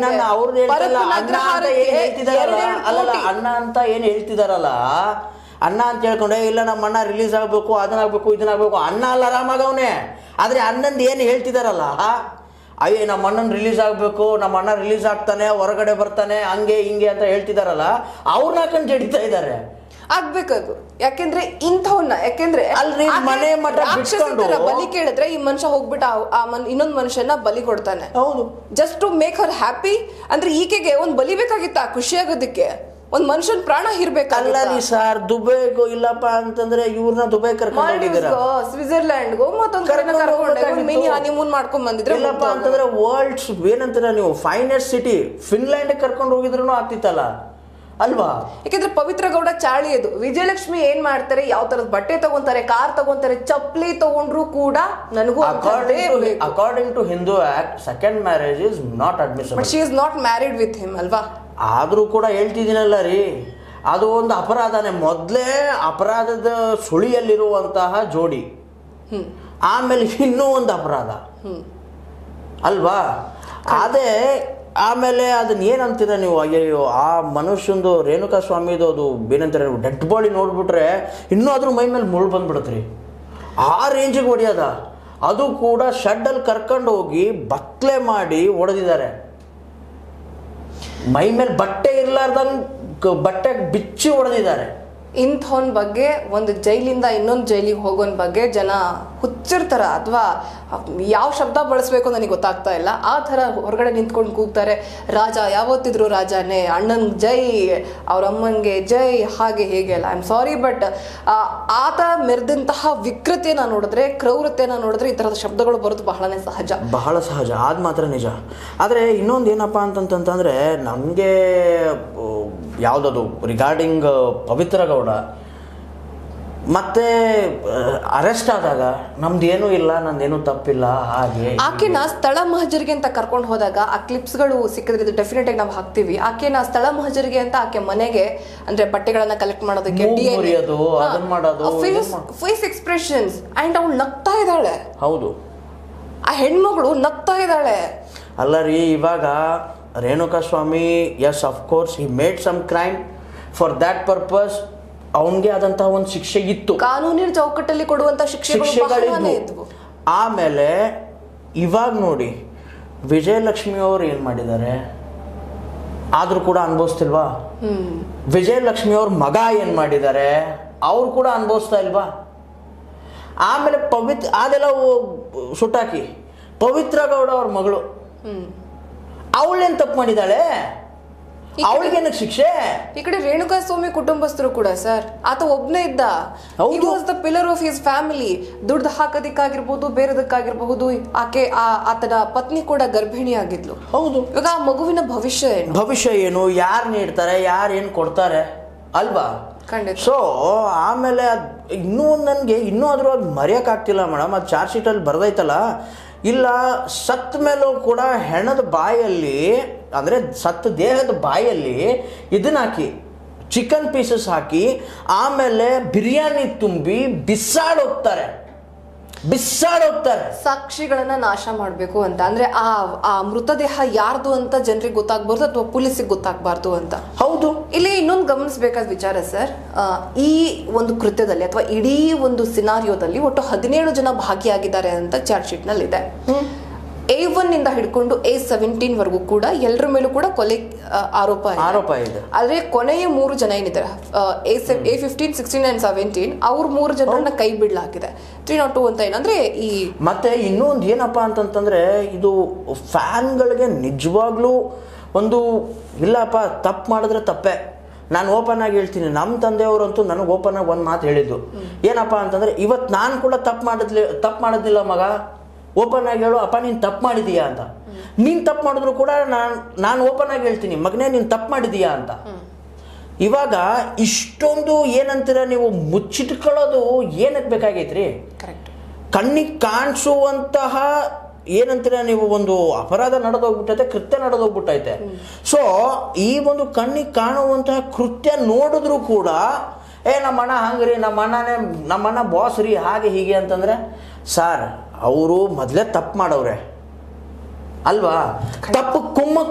Speaker 2: ಅಣ್ಣ ಅಂತ ಏನ್ ಹೇಳ್ತಿದಾರಲ್ಲ, ಅಣ್ಣ ಅಂತ ಹೇಳ್ಕೊಂಡೆ ಇಲ್ಲ ನಮ್ಮ ಅಣ್ಣ ರಿಲೀಸ್ ಆಗ್ಬೇಕು, ಅದನ್ನಾಗ್ಬೇಕು, ಇದನ್ನಾಗ್ಬೇಕು. ಅಣ್ಣ ಅಲ್ಲ ಆರಾಮಾಗವನೇ, ಆದ್ರೆ ಅಣ್ಣಂದು ಏನು ಹೇಳ್ತಿದಾರಲ್ಲ, ಅಯ್ಯೇ ನಮ್ಮ ಅಣ್ಣನ ರಿಲೀಸ್ ಆಗ್ಬೇಕು, ನಮ್ಮ ಅಣ್ಣ ರಿಲೀಸ್ ಆಗ್ತಾನೆ, ಹೊರಗಡೆ ಬರ್ತಾನೆ, ಹಂಗೆ ಹಿಂಗೆ ಅಂತ ಹೇಳ್ತಿದಾರಲ್ಲ, ಅವ್ರನ್ನ ಹಾಕೊಂಡು ಜಡಿತಾ ಇದ್ದಾರೆ.
Speaker 1: ಆಗ್ಬೇಕದು. ಯಾಕೆಂದ್ರೆ ಇಂಥವನ್ನ, ಯಾಕೆಂದ್ರೆ
Speaker 2: ಅಲ್ರಿ ಮನೆ ಮಠ ಬಿಟ್ಕೊಂಡು
Speaker 1: ಬಲಿ ಕೇಳಿದ್ರೆ ಈ ಮನುಷ್ಯ ಹೋಗ್ಬಿಟ್ಟು ಇನ್ನೊಂದ್ ಮನುಷ್ಯನ ಬಲಿ ಕೊಡ್ತಾನೆ.
Speaker 2: ಹೌದು,
Speaker 1: just to make her happy. ಅಂದ್ರೆ ಈಕೆಗೆ ಒಂದ್ ಬಲಿ ಬೇಕಾಗಿತ್ತ ಖುಷಿ ಆಗೋದಕ್ಕೆ. ಒಂದ್ ಮನುಷ್ಯನ್ ಪ್ರಾಣ
Speaker 2: ಅಲ್ಲ
Speaker 1: ಇರ್ಬೇಕಲ್ಲ
Speaker 2: ರೀ ಸರ್, ದುಬೈಗೋ ಇಲ್ಲಪ್ಪ ಅಂತಂದ್ರೆ ಇವ್ರನ್ನ ದುಬೈ ಕರ್ಕೊಂಡು ಹೋಗಿದ್ದೀರಾ,
Speaker 1: ಸ್ವಿಟ್ಜರ್ಲ್ಯಾಂಡ್ಗೋ ಮತ್ತೊಂದು ಮಿನಿ ಹನಿಮೂನ್ ಮಾಡ್ಕೊಂಡ್ ಬಂದಿದ್ರೆ
Speaker 2: ಇಲ್ಲಪ್ಪ ಅಂತಂದ್ರೆ ವರ್ಲ್ಡ್ಸ್ ಏನಂತೀರ ನೀವು ಫೈನೆಸ್ಟ್ ಸಿಟಿ ಫಿನ್ಲ್ಯಾಂಡ್ ಕರ್ಕೊಂಡು ಹೋಗಿದ್ರು ಆಗ್ತಿತ್ತಲ್ಲ ಅಲ್ವಾ?
Speaker 1: ಯಾಕಂದ್ರೆ ಪವಿತ್ರ ಗೌಡ ಚಾಳಿ ಅದು. ವಿಜಯಲಕ್ಷ್ಮಿ ಏನ್ ಮಾಡ್ತಾರೆ, ಯಾವ ತರದ ಬಟ್ಟೆ ತಗೊಂತಾರೆ, ಕಾರ್ ತಗೊಂತಾರೆ, ಚಪ್ಪಲಿ ತಗೊಂಡ್ರು ಕೂಡ ನನಗೂ
Speaker 2: according to Hindu act second marriage is not admissible.
Speaker 1: But she is not married with him ಅಲ್ವಾ?
Speaker 2: ಆದ್ರೂ ಕೂಡ ಹೇಳ್ತಿದ್ದೀನಲ್ಲ ರೀ, ಅದು ಒಂದು ಅಪರಾಧನೇ. ಮೊದಲೇ ಅಪರಾಧದ ಸುಳಿಯಲ್ಲಿರುವಂತಹ ಜೋಡಿ, ಆಮೇಲೆ ಇನ್ನೂ ಒಂದು ಅಪರಾಧ ಅಲ್ವಾ? ಅದೇ ಆಮೇಲೆ ಅದನ್ನ ಏನಂತೀರ ನೀವು? ಅಯ್ಯೋ, ಆ ಮನುಷ್ಯಂದು ರೇಣುಕಾ ಸ್ವಾಮಿದು ಅದು ಏನಂತೀರ, ಡೆಡ್ ಬಾಡಿ ನೋಡ್ಬಿಟ್ರೆ ಇನ್ನೂ ಅದ್ರ ಮೈ ಮೇಲೆ ಮುಳ್ಳು ಬಂದ್ಬಿಡತ್ರಿ, ಆ ರೇಂಜಿಗೆ ಹೊಡೆಯೋದ. ಅದು ಕೂಡ ಶೆಡ್ಡಲ್ಲಿ ಕರ್ಕೊಂಡು ಹೋಗಿ ಬತ್ಲೆ ಮಾಡಿ ಹೊಡೆದಿದ್ದಾರೆ. ಮೈ ಮೇಲೆ ಬಟ್ಟೆ ಇರ್ಲಾರ್ದಂಗೆ ಬಟ್ಟೆ ಬಿಚ್ಚಿ ಹೊಡೆದಿದ್ದಾರೆ.
Speaker 1: ಇಂಥವನ್ ಬಗ್ಗೆ ಒಂದು ಜೈಲಿಂದ ಇನ್ನೊಂದು ಜೈಲಿಗೆ ಹೋಗೋನ್ ಬಗ್ಗೆ ಜನ ಹುಚ್ಚಿರ್ತಾರ ಅಥವಾ ಯಾವ ಶಬ್ದ ಬಳಸಬೇಕು ನನಗೆ ಗೊತ್ತಾಗ್ತಾ ಇಲ್ಲ. ಆ ಥರ ಹೊರಗಡೆ ನಿಂತ್ಕೊಂಡು ಕೂಗ್ತಾರೆ, ರಾಜ ಯಾವತ್ತಿದ್ರು ರಾಜಾನೇ, ಅಣ್ಣನ್ ಜೈ, ಅವ್ರ ಅಮ್ಮಂಗೆ ಜೈ, ಹಾಗೆ ಹೇಗೆ ಅಲ್ಲ. ಐ ಆಮ್ ಸಾರಿ, ಬಟ್ ಆತ ಮೆರೆದಂತಹ ವಿಕೃತಿಯನ್ನ ನೋಡಿದ್ರೆ, ಕ್ರೌರತೆಯನ್ನ ನೋಡಿದ್ರೆ ಈ ಥರದ ಶಬ್ದಗಳು ಬರೋದು ಬಹಳನೇ ಸಹಜ,
Speaker 2: ಬಹಳ ಸಹಜ. ಅದು ಮಾತ್ರ ನಿಜ. ಆದರೆ ಇನ್ನೊಂದು ಏನಪ್ಪ ಅಂತಂತಂದ್ರೆ, ನಮಗೆ ಯಾವುದದು ರಿಗಾರ್ಡಿಂಗ್ ಪವಿತ್ರ ಗೌಡ ಮತ್ತೆ ಅರೆಸ್ಟ್ ಆದಾಗ ನಮ್ದೇನೂ ಇಲ್ಲ, ನಂದೇನೂ ತಪ್ಪಿಲ್ಲ, ಹಾಗೆ
Speaker 1: ಆಕೆನ ಸ್ಥಳ ಮಹಜರಿಗೆ ಅಂತ ಕರ್ಕೊಂಡು ಹೋದಾಗ ಆ ಕ್ಲಿಪ್ಸ್ಗಳು ಸಿಕ್ಕಿದ್ರೆ ಡೆಫಿನೆಟ್ ಆಗಿ ನಾವು ಹಾಕ್ತಿವಿ. ಆಕೆನ ಸ್ಥಳ ಮಹಜರಿಗೆ ಅಂತ ಆಕೆ ಮನೆಗೆ ಅಂದ್ರೆ ಬಟ್ಟೆಗಳನ್ನ ಕಲೆಕ್ಟ್ ಮಾಡೋದಕ್ಕೆ ಫೇಸ್ ಎಕ್ಸ್ಪ್ರೆಷನ್ಸ್ ಅಂಡ್ ಅವಳು ನಗ್ತಾ ಇದ್ದಾಳೆ.
Speaker 2: ಹೌದು,
Speaker 1: ಆ ಹೆಣ್ಮಗಳು ನಗ್ತಾ ಇದ್ದಾಳೆ.
Speaker 2: ಅಲ್ಲ ರೀ, ಇವಾಗ Renuka Swamy, yes of course he made some crime, for that purpose ಅವನಿಗೆ ಆದಂತಹ ಒಂದು ಶಿಕ್ಷೆ ಇತ್ತು,
Speaker 1: ಕಾನೂನಿನ ಚೌಕಟ್ಟಲ್ಲಿ ಕೊಡುವಂತ ಶಿಕ್ಷೆಗಳಿದ್ವು.
Speaker 2: ಆಮೇಲೆ ಇವಾಗ ನೋಡಿ ವಿಜಯಲಕ್ಷ್ಮಿ ಅವರು ಏನ್ ಮಾಡಿದ್ದಾರೆ, ಆದ್ರೂ ಕೂಡ ಅನುಭವಿಸ್ತಿಲ್ವಾ? ವಿಜಯಲಕ್ಷ್ಮಿ ಅವ್ರ ಮಗ ಏನ್ ಮಾಡಿದ್ದಾರೆ, ಅವ್ರು ಕೂಡ ಅನುಭವಿಸ್ತಾ ಇಲ್ವಾ? ಆಮೇಲೆ ಅದೆಲ್ಲ ಸುಟ್ಟಾಕಿ ಪವಿತ್ರ ಗೌಡ ಅವ್ರ ಮಗಳು, ಅವಳೇನ್ ತಪ್ಪು ಮಾಡಿದಾಳೆ, ಅವಳಿಗೇನ ಶಿಕ್ಷೆ? ಈ
Speaker 1: ಕಡೆ ರೇಣುಕಾ ಸ್ವಾಮಿ ಕುಟುಂಬಸ್ಥರು ಕೂಡ ಸರ್, ಆತ ಒಬ್ನೇ ಇದ್ದ, he was the pillar of his family. ದುಡ್ಡು ಹಾಕೋದಕ್ಕಾಗಿರ್ಬಹುದು, ಬೇರೆದಕ್ಕಾಗಿರ್ಬಹುದು, ಆತನ ಪತ್ನಿ ಕೂಡ ಗರ್ಭಿಣಿ ಆಗಿದ್ಲು.
Speaker 2: ಹೌದು.
Speaker 1: ಇವಾಗ ಆ ಮಗುವಿನ ಭವಿಷ್ಯ ಏನು,
Speaker 2: ಯಾರು ನೀಡ್ತಾರೆ, ಯಾರು ಏನ್ ಕೊಡ್ತಾರೆ ಅಲ್ವಾ?
Speaker 1: ಖಂಡಿತ.
Speaker 2: ಸೊ ಆಮೇಲೆ ಇನ್ನೂ ನನಗೆ ಇನ್ನೂ ಅದ್ರ ಮರೆಯಕ್ ಆಗ್ತಿಲ್ಲ ಮೇಡಮ್. ಅದು ಚಾರ್ಜ್ ಶೀಟ್ ಅಲ್ಲಿ ಬರ್ದೈತಲ್ಲ, ಇಲ್ಲ ಸತ್ ಮೇಲೂ ಕೂಡ ಹೆಣದ ಬಾಯಲ್ಲಿ ಅಂದರೆ ಸತ್ತ ದೇಹದ ಬಾಯಲ್ಲಿ ಇದನ್ನ ಹಾಕಿ, ಚಿಕನ್ ಪೀಸಸ್ ಹಾಕಿ, ಆಮೇಲೆ ಬಿರಿಯಾನಿ ತುಂಬಿ ಬಿಸಾಡೋಗ್ತಾರೆ.
Speaker 1: ಸಾಕ್ಷಿಗಳನ್ನ ನಾಶ ಮಾಡಬೇಕು ಅಂತ ಅಂದ್ರೆ ಆ ಮೃತದೇಹ ಯಾರ್ದು ಅಂತ ಜನರಿಗೆ ಗೊತ್ತಾಗ್ಬಾರ್ದು ಅಥವಾ ಪೊಲೀಸಿಗೆ ಗೊತ್ತಾಗ್ಬಾರ್ದು ಅಂತ.
Speaker 2: ಹೌದು.
Speaker 1: ಇಲ್ಲಿ ಇನ್ನೊಂದು ಗಮನಿಸಬೇಕಾದ ವಿಚಾರ ಸರ್, ಈ ಒಂದು ಕೃತ್ಯದಲ್ಲಿ ಅಥವಾ ಇಡೀ ಒಂದು ಸಿನಾರಿಯೋದಲ್ಲಿ ಒಟ್ಟು 17 ಜನ ಭಾಗಿಯಾಗಿದ್ದಾರೆ ಅಂತ ಚಾರ್ಜ್ ಶೀಟ್ ನಲ್ಲಿ ಇದೆ. A1 ಇಂದ ಹಿಡ್ಕೊಂಡು A17 ವರೆಗೂ ಕೂಡ ಎಲ್ಲರ ಮೇಲೂ ಕೂಡ ಕೊಲೆ ಆರೋಪ ಇದೆ. ಆದ್ರೆ ಕೊನೆಯ 3 ಜನ ಏನಿದ್ದಾರೆ, A15, 16 and 17, ಅವ್ರ 3 ಜನರನ್ನ ಕೈ ಬಿಡಲಾಗಿದೆ. 302 ಅಂತ ಏನಂದ್ರೆ ಈ
Speaker 2: ಮತ್ತೆ ಇನ್ನೊಂದು ಏನಪ್ಪಾ ಅಂತಂತಂದ್ರೆ, ಇದು ಫ್ಯಾನ್ಗಳಿಗೆ ನಿಜವಾಗ್ಲೂ ಒಂದು ಇಲ್ಲಪ್ಪ, ತಪ್ಪು ಮಾಡಿದ್ರೆ ತಪ್ಪೇ. ನಾನು ಓಪನ್ ಆಗಿ ಹೇಳ್ತೀನಿ, ನಮ್ಮ ತಂದೆಯವರಂತೂ ನನಗೆ ಓಪನ್ ಆಗಿ ಒಂದು ಮಾತು ಹೇಳಿದ್ದು ಏನಪ್ಪಾ ಅಂತಂದ್ರೆ, ಇವತ್ತು ನಾನು ಕೂಡ ತಪ್ಪು ಮಾಡೋದಿಲ್ಲ ಮಗ, ಓಪನ್ ಆಗಿ ಹೇಳು, ಅಪ್ಪ ನೀನು ತಪ್ಪು ಮಾಡಿದೀಯಾ ಅಂತ. ನೀನು ತಪ್ಪು ಮಾಡಿದ್ರು ಕೂಡ ನಾನು ಓಪನ್ ಆಗಿ ಹೇಳ್ತೀನಿ, ಮಗನೇ ನೀನು ತಪ್ಪು ಮಾಡಿದೀಯಾ ಅಂತ. ಇವಾಗ ಇಷ್ಟೊಂದು ಏನಂತೀರ ನೀವು, ಮುಚ್ಚಿಟ್ಕೊಳ್ಳೋದು ಏನಕ್ಕೆ ಬೇಕಾಗೈತ್ರಿ? ಕಣ್ಣಿಗೆ ಕಾಣಿಸುವಂತಹ ಏನಂತೀರ ನೀವು, ಒಂದು ಅಪರಾಧ ನಡೆದೋಗ್ಬಿಟ್ಟೈತೆ, ಕೃತ್ಯ ನಡೆದೋಗ್ಬಿಟ್ಟೈತೆ. ಸೊ ಈ ಒಂದು ಕಣ್ಣಿಗೆ ಕಾಣುವಂತಹ ಕೃತ್ಯ ನೋಡಿದ್ರು ಕೂಡ ನಮ್ಮಣ್ಣ ಹಂಗ್ರಿ, ನಮ್ಮಣ್ಣ ಬಾಸ್ ರೀ, ಹಾಗೆ ಹೀಗೆ ಅಂತಂದ್ರೆ, ಸಾರ್ ಅವರು ಮೊದಲೇ ತಪ್ಪು ಮಾಡವ್ರೆ ಅಲ್ವಾ? ತಪ್ಪು ಕುಮ್ಮಕ್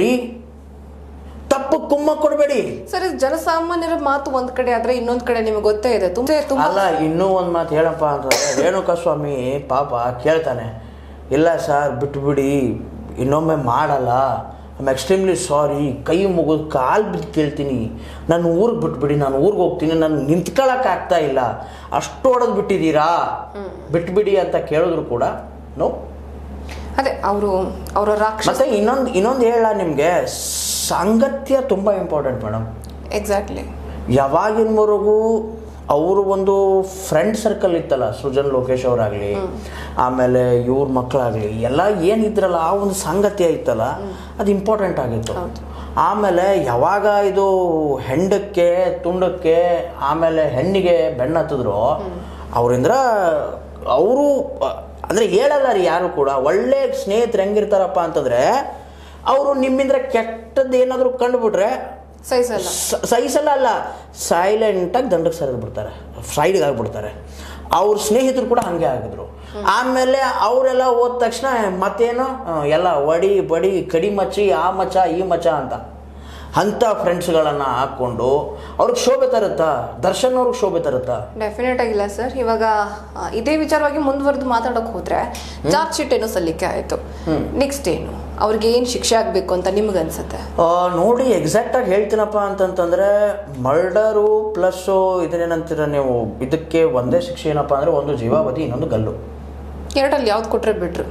Speaker 2: ಕೊಡ್ಬೇಡಿ
Speaker 1: ಸರ್. ಜನಸಾಮಾನ್ಯರ ಮಾತು ಒಂದ್ ಕಡೆ ಆದ್ರೆ ಇನ್ನೊಂದ್ ಕಡೆ ನಿಮ್ಗೆ ಗೊತ್ತೇ ಇದೆ.
Speaker 2: ಅಲ್ಲ, ಇನ್ನೂ ಒಂದ್ ಮಾತು ಹೇಳಪ್ಪ ಅಂತಂದ್ರೆ, ರೇಣುಕಾ ಸ್ವಾಮಿ ಪಾಪ ಕೇಳ್ತಾನೆ, ಇಲ್ಲ ಸರ್ ಬಿಟ್ಬಿಡಿ, ಇನ್ನೊಮ್ಮೆ ಮಾಡಲ್ಲ, ಐ ಆಮ್ ಎಕ್ಸ್ಟ್ರೀಮ್ಲಿ ಸಾರಿ, ಕೈ ಮುಗಿದು ಕಾಲು ಬಿದ್ದು ಕೇಳ್ತೀನಿ, ನಾನು ಊರಿಗೆ ಬಿಟ್ಬಿಡಿ, ನಾನು ಊರಿಗೆ ಹೋಗ್ತೀನಿ, ನಾನು ನಿಂತ್ಕೊಳ್ಳೋಕೆ ಆಗ್ತಾ ಇಲ್ಲ, ಅಷ್ಟು ಹೊಡೆದು ಬಿಟ್ಟಿದ್ದೀರಾ, ಬಿಟ್ಬಿಡಿ ಅಂತ ಕೇಳಿದ್ರು ಕೂಡ ನೋ.
Speaker 1: ಅದೇ ಅವರ ರಾಕ್ಷಸ.
Speaker 2: ಮತ್ತೆ ಇನ್ನೊಂದು ಹೇಳ ನಿಮಗೆ, ಸಾಂಗತ್ಯ ತುಂಬ ಇಂಪಾರ್ಟೆಂಟ್ ಮೇಡಮ್.
Speaker 1: ಎಕ್ಸಾಕ್ಟ್ಲಿ.
Speaker 2: ಯಾವಾಗಿನವರೆಗೂ ಅವರು ಒಂದು ಫ್ರೆಂಡ್ ಸರ್ಕಲ್ ಇತ್ತಲ್ಲ, ಸೃಜನ್ ಲೋಕೇಶ್ ಅವರಾಗಲಿ, ಆಮೇಲೆ ಇವ್ರ ಮಕ್ಕಳಾಗಲಿ, ಎಲ್ಲ ಏನಿದ್ರಲ್ಲ ಆ ಒಂದು ಸಂಗತಿ ಐತಲ್ಲ, ಅದು ಇಂಪಾರ್ಟೆಂಟ್ ಆಗಿತ್ತು. ಆಮೇಲೆ ಯಾವಾಗ ಇದು ಹೆಂಡಕ್ಕೆ ತುಂಡಕ್ಕೆ ಆಮೇಲೆ ಹೆಣ್ಣಿಗೆ ಬೆನ್ನತ್ತಿದ್ರು ಅವರಿಂದ ಅವರು ಅಂದರೆ ಹೇಳಲ್ಲ ರೀ ಯಾರು ಕೂಡ. ಒಳ್ಳೆ ಸ್ನೇಹಿತರು ಹೆಂಗಿರ್ತಾರಪ್ಪ ಅಂತಂದರೆ ಅವರು ನಿಮ್ಮಿಂದ ಕೆಟ್ಟದ್ದು ಏನಾದರೂ ಕಂಡುಬಿಟ್ರೆ ಸಹಿಸಲ್ಲ ಅಲ್ಲ, ಸೈಲೆಂಟಾಗಿ ದಂಡಕ್ಕೆ ಸರಿದು ಬಿಡ್ತಾರೆ, ಸೈಡ್ಗೆ ಆಗಿಬಿಡ್ತಾರೆ. ಅವ್ರ ಸ್ನೇಹಿತರು ಕೂಡ ಹಾಗೆ ಆಗಿದ್ರು. ಆಮೇಲೆ ಅವರೆಲ್ಲ ಹೋದ ತಕ್ಷಣ ಮತ್ತೇನು ಎಲ್ಲ ಒಡಿ ಬಡಿ ಕಡಿ ಮಚ್ಚಿ ಆ ಮಚ್ಚ ಈ ಮಚ್ಚ ಅಂಥ ಫ್ರೆಂಡ್ಸ್ಗಳನ್ನು ಹಾಕ್ಕೊಂಡು ಅವ್ರಿಗೆ ಶೋಭೆ ತರುತ್ತಾ? ದರ್ಶನ್ ಅವ್ರಿಗೆ ಶೋಭೆ ತರುತ್ತಾ?
Speaker 1: ಡೆಫಿನೆಟ್ ಆಗಿಲ್ಲ ಸರ್. ಇವಾಗ ಇದೇ ವಿಚಾರವಾಗಿ ಮುಂದುವರೆದು ಮಾತಾಡೋಕೆ ಹೋದ್ರೆ ಚಾರ್ಜ್ ಶೀಟ್ ಏನೋ ಸಲ್ಲಿಕೆ ಆಯಿತು, ನೆಕ್ಸ್ಟ್ ಏನು ಅವ್ರಿಗೆ ಏನು ಶಿಕ್ಷೆ ಆಗಬೇಕು ಅಂತ ನಿಮ್ಗೆ ಅನ್ಸುತ್ತೆ?
Speaker 2: ನೋಡಿ, ಎಕ್ಸಾಕ್ಟಾಗಿ ಹೇಳ್ತೀನಪ್ಪ ಅಂತಂತಂದರೆ ಮರ್ಡರು ಪ್ಲಸ್ಸು ಇದನ್ನೇನಂತೀರ ನೀವು, ಇದಕ್ಕೆ ಒಂದೇ ಶಿಕ್ಷೆ ಏನಪ್ಪ ಅಂದರೆ ಒಂದು ಜೀವಾವಧಿ, ಇನ್ನೊಂದು ಗಲ್ಲು.
Speaker 1: ಎರಡಲ್ಲಿ ಯಾವ್ದು ಕೊಟ್ಟರೆ ಬಿಟ್ರು?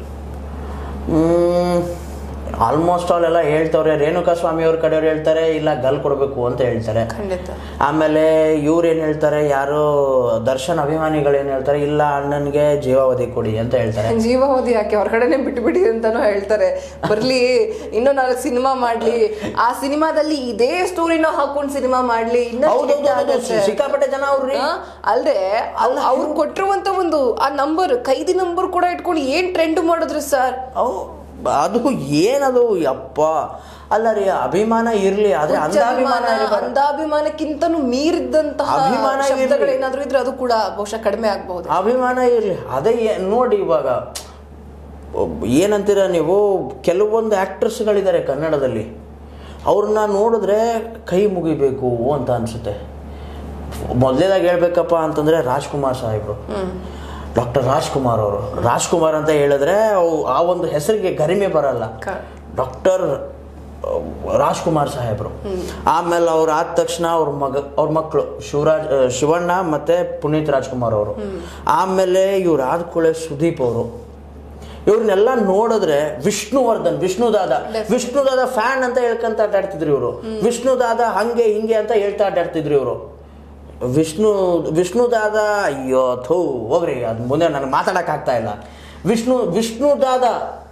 Speaker 2: ಆಲ್ಮೋಸ್ಟ್ ಆಲ್ ಎಲ್ಲ ಹೇಳ್ತವ್ರೆ. ರೇಣುಕಾ ಸ್ವಾಮಿ ಅವ್ರ ಕಡೆಯವ್ರು ಹೇಳ್ತಾರೆ ಇಲ್ಲ ಗಲ್ ಕೊಡಬೇಕು ಅಂತ ಹೇಳ್ತಾರೆ. ಆಮೇಲೆ ಇವ್ರು ಏನು ಹೇಳ್ತಾರೆ, ಯಾರು ದರ್ಶನ್ ಅಭಿಮಾನಿಗಳು ಏನು ಹೇಳ್ತಾರೆ, ಇಲ್ಲ ಅಣ್ಣನಿಗೆ ಜೀವಾವಧಿ ಕೊಡಿ ಅಂತ ಹೇಳ್ತಾರೆ.
Speaker 1: ಜೀವಾವಧಿ ಯಾಕೆ, ಅವ್ರ ಕಡೆನೆ ಬಿಟ್ಟು ಅಂತಾನು ಹೇಳ್ತಾರೆ. ಬರ್ಲಿ ಇನ್ನೂ 4 ಸಿನಿಮಾ ಮಾಡ್ಲಿ, ಆ ಸಿನಿಮಾದಲ್ಲಿ ಇದೇ ಸ್ಟೋರಿನ ಹಾಕೊಂಡು ಸಿನಿಮಾ ಮಾಡ್ಲಿ,
Speaker 2: ಸಿಕ್ಕಾಪಟ್ಟೆ ಜನ ಅವ್ರಿ.
Speaker 1: ಅಲ್ದೆ ಅವ್ರು ಕೊಟ್ಟಿರುವಂತ ಒಂದು ಆ ನಂಬರ್, ಕೈದಿ ನಂಬರ್ ಕೂಡ ಇಟ್ಕೊಂಡು ಏನ್ ಟ್ರೆಂಡ್ ಮಾಡಿದ್ರು ಸರ್.
Speaker 2: ಅದು ಏನದು ಯಪ್ಪ, ಅಲ್ಲ ರೀ, ಅಭಿಮಾನ ಇರ್ಲಿ, ಆದ್ರೆ
Speaker 1: ಅಂಧಾಭಿಮಾನಕ್ಕಿಂತನೂ ಮೀರಿದಂತಹ ಏನಾದ್ರೂ ಇದ್ರೆ ಅದು ಕೂಡ ಬಹುಶಃ ಕಡಿಮೆ ಆಗಬಹುದು.
Speaker 2: ಅಭಿಮಾನ ಇರ್ಲಿ, ಅದೇ ನೋಡಿ ಇವಾಗ ಏನಂತೀರ ನೀವು, ಕೆಲವೊಂದು ಆಕ್ಟರ್ಸ್ಗಳಿದ್ದಾರೆ ಕನ್ನಡದಲ್ಲಿ, ಅವ್ರನ್ನ ನೋಡಿದ್ರೆ ಕೈ ಮುಗಿಬೇಕು ಅಂತ ಅನ್ಸುತ್ತೆ. ಮೊದಲೇದಾಗಿ ಹೇಳ್ಬೇಕಪ್ಪ ಅಂತಂದ್ರೆ ರಾಜ್ಕುಮಾರ್ ಸಾಹೇಬ್ರು, ಡಾಕ್ಟರ್ ರಾಜ್ಕುಮಾರ್ ಅವರು. ರಾಜ್ಕುಮಾರ್ ಅಂತ ಹೇಳಿದ್ರೆ ಆ ಒಂದು ಹೆಸರಿಗೆ ಗರಿಮೆ ಬರಲ್ಲ, ಡಾಕ್ಟರ್ ರಾಜ್ಕುಮಾರ್ ಸಾಹೇಬ್ರು. ಆಮೇಲೆ ಅವ್ರು ಆದ ತಕ್ಷಣ ಅವ್ರ ಮಕ್ಕಳು ಶಿವಣ್ಣ ಮತ್ತೆ ಪುನೀತ್ ರಾಜ್ಕುಮಾರ್ ಅವರು. ಆಮೇಲೆ ಇವ್ರು ಆದ ಕೂಡಲೇ ಸುದೀಪ್ ಅವರು. ಇವ್ರನ್ನೆಲ್ಲ ನೋಡಿದ್ರೆ ವಿಷ್ಣುದಾದ ಫ್ಯಾನ್ ಅಂತ ಹೇಳ್ಕೊಂತ ಅಡ್ಡಾಡ್ತಿದ್ರು ಇವರು. ವಿಷ್ಣುದಾದ ಹಂಗೆ ಹಿಂಗೆ ಅಂತ ಹೇಳ್ತಾ ಅಡ್ಡಾಡ್ತಿದ್ರು ಇವರು. ವಿಷ್ಣುದಾದ ಅಯ್ಯೋ ಥೂ ಹೋಗ್ರಿ, ಅದು ಮುಂದೆ ನನಗೆ ಮಾತಾಡೋಕ್ಕಾಗ್ತಾ ಇಲ್ಲ. ವಿಷ್ಣುದಾದ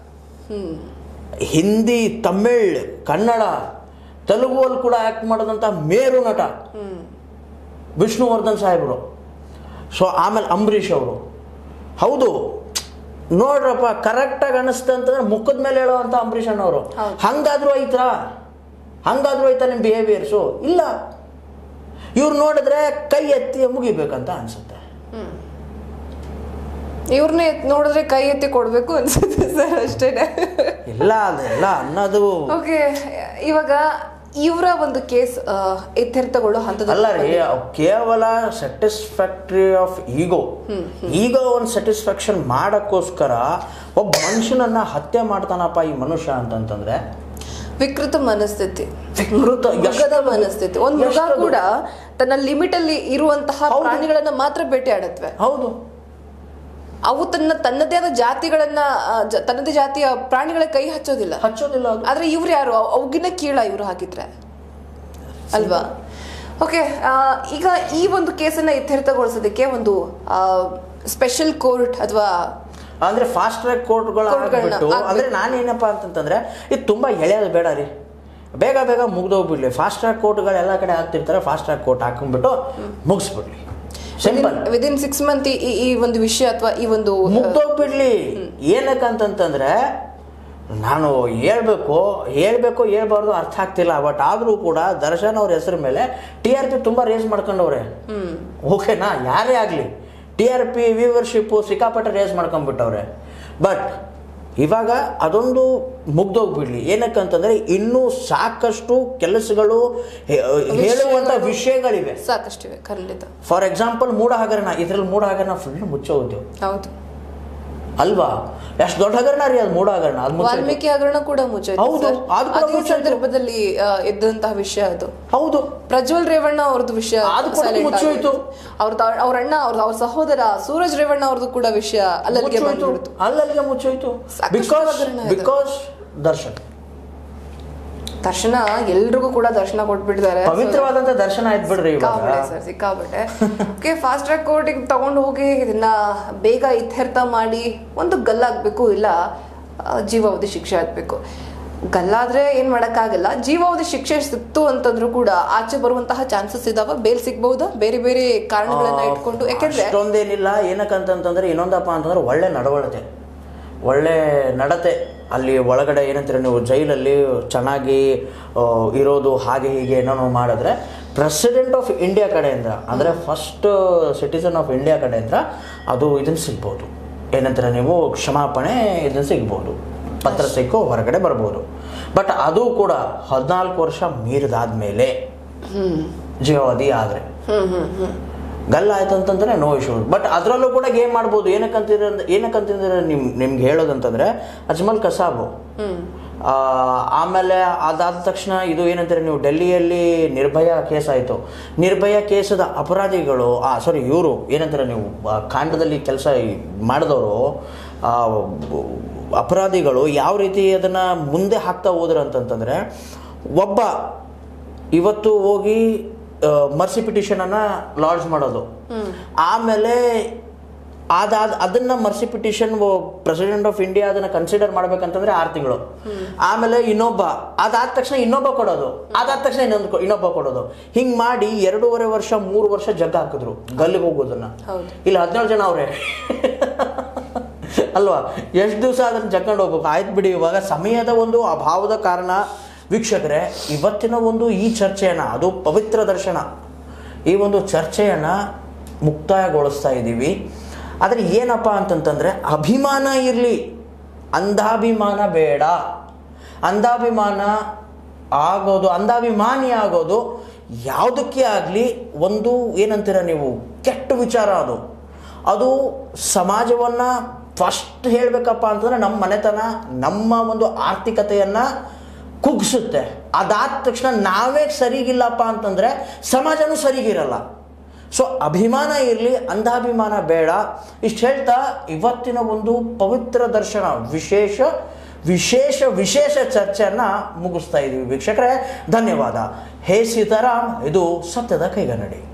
Speaker 2: ಹಿಂದಿ, ತಮಿಳ್, ಕನ್ನಡ, ತೆಲುಗುವಲ್ಲಿ ಕೂಡ ಆ್ಯಕ್ಟ್ ಮಾಡೋದಂಥ ಮೇರು ನಟ ವಿಷ್ಣುವರ್ಧನ್ ಸಾಹೇಬರು. ಸೊ ಆಮೇಲೆ ಅಂಬರೀಷ್ ಅವರು. ಹೌದು ನೋಡ್ರಪ್ಪ, ಕರೆಕ್ಟಾಗಿ ಅನಿಸ್ತು ಅಂತಂದ್ರೆ ಮುಖದ ಮೇಲೆ ಹೇಳೋವಂಥ ಅಂಬರೀಷ್ ಅಣ್ಣವರು. ಹಂಗಾದ್ರೂ ಐತಾ ನಿಮ್ಮ ಬಿಹೇವಿಯರ್ಸು? ಇಲ್ಲ. ಇವ್ರು ನೋಡಿದ್ರೆ ಕೈ ಎತ್ತಿ ಮುಗಿಬೇಕಂತ ಅನ್ಸುತ್ತೆ.
Speaker 1: ಇವ್ರನ್ನೇ ನೋಡಿದ್ರೆ ಕೈ ಎತ್ತಿ ಕೊಡ್ಬೇಕು ಅನ್ಸುತ್ತೆ ಸರ್, ಅಷ್ಟೇನೆ.
Speaker 2: ಇಲ್ಲ ಅದೆಲ್ಲ ಅನ್ನೋದು
Speaker 1: ಓಕೆ. ಇವಾಗ ಇವರ ಒಂದು ಕೇಸ್ ಇತ್ಯರ್ಥಗೊಳ್ಳೋ ಹಂತದಲ್ಲ ರೀ,
Speaker 2: ಕೇವಲ ಸ್ಯಾಟಿಸ್ಫ್ಯಾಕ್ಟರಿ ಆಫ್ ಈಗೋ ಒಂದು ಸ್ಯಾಟಿಸ್ಫ್ಯಾಕ್ಷನ್ ಮಾಡಕ್ಕೋಸ್ಕರ ಒಬ್ಬ ಮನುಷ್ಯನನ್ನ ಹತ್ಯೆ ಮಾಡ್ತಾನಪ್ಪ ಈ ಮನುಷ್ಯ ಅಂತಂತಂದ್ರೆ
Speaker 1: ವಿಕೃತ ಮನಸ್ಥಿತಿ, ಮೃಗದ ಮನಸ್ಥಿತಿ. ಒಂದು ಮೃಗ ಕೂಡ ತನ್ನ ಲಿಮಿಟ್ ಅಲ್ಲಿ ಇರುವಂತಹ ಪ್ರಾಣಿಗಳನ್ನ ಮಾತ್ರ ಬೇಟೆ ಆಡತ್ವೆ.
Speaker 2: ಹೌದು,
Speaker 1: ಅವು ತನ್ನದೇ ಆದ ಜಾತಿಗಳನ್ನ, ತನ್ನದೇ ಜಾತಿಯ ಪ್ರಾಣಿಗಳ ಕೈ ಹಚ್ಚೋದಿಲ್ಲ. ಆದ್ರೆ ಇವ್ರು ಯಾರು, ಅವಗಿನ ಕೀಳ ಇವ್ರು ಹಾಕಿದ್ರೆ ಅಲ್ವಾ? ಓಕೆ. ಈಗ ಈ ಒಂದು ಕೇಸನ್ನ ಇತ್ಯರ್ಥಗೊಳಿಸೋದಕ್ಕೆ ಒಂದು ಸ್ಪೆಷಲ್ ಕೋರ್ಟ್ ಅಥವಾ
Speaker 2: ಅಂದ್ರೆ ಫಾಸ್ಟ್ ಟ್ರ್ಯಾಕ್ ಕೋರ್ಟ್ಗಳು ಅಂದ್ರೆ ನಾನೇನಪ್ಪ ಅಂತಂದ್ರೆ ಇದು ತುಂಬಾ ಎಳೆಯೋದು ಬೇಡ ರೀ, ಬೇಗ ಮುಗ್ದೋಗ್ಬಿಡ್ಲಿ. ಫಾಸ್ಟ್ ಟ್ರ್ಯಾಕ್ ಕೋರ್ಟ್ಗಳು ಎಲ್ಲ ಕಡೆ ಹಾಕ್ತಿರ್ತಾರೆ, ಫಾಸ್ಟ್ ಟ್ರ್ಯಾಕ್ ಕೋರ್ಟ್ ಹಾಕೊಂಡ್ಬಿಟ್ಟು ಮುಗಿಸ್ಬಿಡ್ಲಿ, ಸಿಂಪಲ್.
Speaker 1: ವಿದಿನ್ 6 ಮಂತ್ ಈ ಒಂದು ವಿಷಯ ಅಥವಾ ಈ ಒಂದು
Speaker 2: ಮುಗ್ದೋಗ್ಬಿಡ್ಲಿ. ಏನಕ್ಕಂತಂದ್ರೆ ನಾನು ಹೇಳ್ಬಾರ್ದು ಅರ್ಥ ಆಗ್ತಿಲ್ಲ. ಬಟ್ ಆದ್ರೂ ಕೂಡ ದರ್ಶನ್ ಅವ್ರ ಹೆಸರು ಮೇಲೆ TRP ತುಂಬಾ ರೇಸ್ ಮಾಡ್ಕೊಂಡವ್ರೆ. ಓಕೆನಾ, ಯಾರೇ ಆಗ್ಲಿ TRP ವ್ಯೂವರ್ಶಿಪ್ ಸಿಕ್ಕಾಪಟ್ಟೆ ರೇಸ್ ಮಾಡ್ಕೊಂಡ್ಬಿಟ್ಟವ್ರೆ. ಬಟ್ ಇವಾಗ ಅದೊಂದು ಮುಗ್ದೋಗ್ಬಿಡ್ಲಿ. ಏನಕ್ಕಂತಂದ್ರೆ ಇನ್ನೂ ಸಾಕಷ್ಟು ಕೆಲಸಗಳು, ಹೇಳುವಂತ ವಿಷಯಗಳಿವೆ,
Speaker 1: ಸಾಕಷ್ಟಿವೆ ಖಂಡಿತ.
Speaker 2: ಫಾರ್ ಎಕ್ಸಾಂಪಲ್ ಮೂಢ ಹಗರಣ, ಇದ್ರಲ್ಲಿ ಮೂಢ ಹಗರಣ ಫುಲ್ ಮುಚ್ಚೋದು.
Speaker 1: ಹೌದು
Speaker 2: ಅಲ್ವಾ? ಎಷ್ಟು ದೊಡ್ಡ ಹಗರಣ ರೀ ಅದು, ಮೂಢ ಹಗರಣ.
Speaker 1: ವಾಲ್ಮೀಕಿ ಹಗರಣ ಕೂಡ ಮುಚ್ಚೋದು.
Speaker 2: ಹೌದು,
Speaker 1: ಅದೇ ಸಂದರ್ಭದಲ್ಲಿ ಎದ್ದಂತಹ ವಿಷಯ ಅದು.
Speaker 2: ಹೌದು,
Speaker 1: ಪ್ರಜ್ವಲ್ ರೇವಣ್ಣ ಅವ್ರದ್ದು ವಿಷಯ
Speaker 2: ಮುಚ್ಚೋಯ್ತು.
Speaker 1: ಅವ್ರ ಅಣ್ಣ, ಅವ್ರ ಸಹೋದರ ಸೂರಜ್ ರೇವಣ್ಣ ಅವ್ರದ್ದು ಕೂಡ ವಿಷಯ ಅಲ್ಲಲ್ಲಿಗೆ
Speaker 2: ಮುಚ್ಚೋಯ್ತು. ಬಿಕಾಸ್ ದರ್ಶನ್
Speaker 1: ದರ್ಶನ ಎಲ್ರಿಗೂ ಕೂಡ ದರ್ಶನ ಕೊಟ್ಬಿಟ್ಟಿದ್ದಾರೆ.
Speaker 2: ಪವಿತ್ರವಾದಂತ ದರ್ಶನ ಆಯ್ತು ಬಿಡ್ರಿ
Speaker 1: ಸರ್, ಸಿಕ್ಕಾಬಟ್ಟೆ. ಓಕೆ, ಫಾಸ್ಟ್ ಟ್ರ್ಯಾಕ್ ಕೋರ್ಟಿಗೆ ತಗೊಂಡು ಹೋಗಿ ಇದನ್ನ ಬೇಗ ಇತ್ಯರ್ಥ ಮಾಡಿ ಒಂದು ಗಲ್ಲಾಗಬೇಕು, ಇಲ್ಲ ಜೀವಾವಧಿ ಶಿಕ್ಷೆ ಆಗ್ಬೇಕು. ಗಲ್ಲಾದ್ರೆ ಏನ್ ಮಾಡಕ್ಕಾಗಲ್ಲ. ಜೀವಾವಧಿ ಶಿಕ್ಷೆ ಸಿಕ್ತು ಅಂತಂದ್ರೂ ಕೂಡ ಆಚೆ ಬರುವಂತಹ ಚಾನ್ಸಸ್ ಇದಾವ. ಬೇಲ್ ಸಿಗ್ಬಹುದಾ ಬೇರೆ ಬೇರೆ ಕಾರಣಗಳನ್ನ ಇಟ್ಕೊಂಡು? ಯಾಕಂದ್ರೆ
Speaker 2: ಅಷ್ಟೊಂದೇನಿಲ್ಲ. ಏನಕ್ಕಂತಂದ್ರೆ ಇನ್ನೊಂದಪ್ಪ ಅಂತಂದ್ರೆ ಒಳ್ಳೆ ನಡವಳಿಕೆ, ಒಳ್ಳೆ ನಡತೆ ಅಲ್ಲಿ ಒಳಗಡೆ. ಏನಂತೀರ ನೀವು ಜೈಲಲ್ಲಿ ಚೆನ್ನಾಗಿ ಇರೋದು, ಹಾಗೆ ಹೀಗೆ ಏನೋ ಮಾಡಿದ್ರೆ ಪ್ರೆಸಿಡೆಂಟ್ ಆಫ್ ಇಂಡಿಯಾ ಕಡೆಯಿಂದ, ಅಂದರೆ ಫಸ್ಟ್ ಸಿಟಿಸನ್ ಆಫ್ ಇಂಡಿಯಾ ಕಡೆಯಿಂದ ಅದು ಇದನ್ನು ಸಿಗ್ಬೋದು. ಏನಂತೀರ ನೀವು ಕ್ಷಮಾಪಣೆ ಇದನ್ನು ಸಿಗ್ಬೋದು, ಪತ್ರ ಸಿಕ್ಕು ಹೊರಗಡೆ ಬರ್ಬೋದು. ಬಟ್ ಅದು ಕೂಡ 14 ವರ್ಷ ಮೀರಿದಾದ್ಮೇಲೆ ಜೀವಾವಧಿ ಆದರೆ ಗಲ್ಲ ಆಯ್ತು ಅಂತಂದ್ರೆ ನೋ ಇಶ್ಯೂ. ಬಟ್ ಅದರಲ್ಲೂ ಕೂಡ ಗೇಮ್ ಮಾಡ್ಬೋದು. ಏನಕ್ಕಂತಂದ್ರೆ ನಿಮ್ಗೆ ಹೇಳೋದಂತಂದ್ರೆ ಅಜ್ಮಲ್ ಕಸಾಬು, ಆಮೇಲೆ ಅದಾದ ತಕ್ಷಣ ಇದು ಏನಂತಾರೆ ನೀವು ಡೆಲ್ಲಿಯಲ್ಲಿ ನಿರ್ಭಯ ಕೇಸ್ ಆಯಿತು. ನಿರ್ಭಯ ಕೇಸದ ಅಪರಾಧಿಗಳು ಇವರು ಏನಂತಾರೆ ನೀವು ಕಾಂಡದಲ್ಲಿ ಕೆಲಸ ಮಾಡಿದವರು ಅಪರಾಧಿಗಳು ಯಾವ ರೀತಿ ಅದನ್ನು ಮುಂದೆ ಹಾಕ್ತಾ ಹೋದ್ರು ಅಂತಂತಂದರೆ, ಒಬ್ಬ ಇವತ್ತು ಹೋಗಿ ಮರ್ಸಿ ಪಿಟಿಷನನ್ನು ಲಾಡ್ಜ್ ಮಾಡೋದು, ಆಮೇಲೆ ಅದನ್ನ mercy petition president of India ಅದನ್ನ ಕನ್ಸಿಡರ್ ಮಾಡ್ಬೇಕಂತಂದ್ರೆ 6 ತಿಂಗಳು, ಆಮೇಲೆ ಇನ್ನೊಬ್ಬ ಅದಾದ ತಕ್ಷಣ ಇನ್ನೊಬ್ಬ ಕೊಡೋದು, ಅದಾದ ತಕ್ಷಣ ಇನ್ನೊಬ್ಬ ಕೊಡೋದು, ಹಿಂಗ್ ಮಾಡಿ 2.5 ವರ್ಷ 3 ವರ್ಷ ಜಗ್ಗ ಹಾಕಿದ್ರು ಗಲ್ಲಿಗೆ ಹೋಗೋದನ್ನ. ಇಲ್ಲಿ 17 ಜನ ಅವ್ರೆ ಅಲ್ವಾ? ಎಷ್ಟು ದಿವಸ ಅದನ್ನ ಜಗ್ಕೊಂಡು ಹೋಗ್ಬೇಕು? ಆಯ್ತು ಬಿಡಿ, ಇವಾಗ ಸಮಯದ ಒಂದು ಅಭಾವದ ಕಾರಣ ವೀಕ್ಷಕರೇ ಇವತ್ತಿನ ಒಂದು ಈ ಚರ್ಚೆಯನ್ನು, ಅದು ಪವಿತ್ರ ದರ್ಶನ, ಈ ಒಂದು ಚರ್ಚೆಯನ್ನು ಮುಕ್ತಾಯಗೊಳಿಸ್ತಾ ಇದ್ದೀವಿ. ಆದರೆ ಏನಪ್ಪ ಅಂತಂತಂದರೆ ಅಭಿಮಾನ ಇರಲಿ, ಅಂಧಾಭಿಮಾನ ಬೇಡ. ಅಂಧಾಭಿಮಾನಿ ಆಗೋದು ಯಾವುದಕ್ಕೆ ಆಗಲಿ ಒಂದು ಏನಂತೀರ ನೀವು ಕೆಟ್ಟ ವಿಚಾರ. ಅದು ಸಮಾಜವನ್ನು ಫಸ್ಟ್ ಹೇಳಬೇಕಪ್ಪ ಅಂತಂದರೆ ನಮ್ಮ ಮನೆತನ, ನಮ್ಮ ಒಂದು ಆರ್ಥಿಕತೆಯನ್ನು ಕುಗ್ಸುತ್ತೆ. ಅದಾದ ತಕ್ಷಣ ನಾವೇ ಸರಿಗಿಲ್ಲಪ್ಪ ಅಂತಂದರೆ ಸಮಾಜನೂ ಸರಿಗಿರಲ್ಲ. ಸೊ ಅಭಿಮಾನ ಇರಲಿ, ಅಂಧಾಭಿಮಾನ ಬೇಡ. ಇಷ್ಟು ಹೇಳ್ತಾ ಇವತ್ತಿನ ಒಂದು ಪವಿತ್ರ ದರ್ಶನ ವಿಶೇಷ ಚರ್ಚೆಯನ್ನು ಮುಗಿಸ್ತಾ ಇದ್ದೀವಿ ವೀಕ್ಷಕರೇ. ಧನ್ಯವಾದ. ಹೇ ಸೀತಾರಾಮ್, ಇದು ಸತ್ಯದ ಕೈಗನ್ನಡಿ.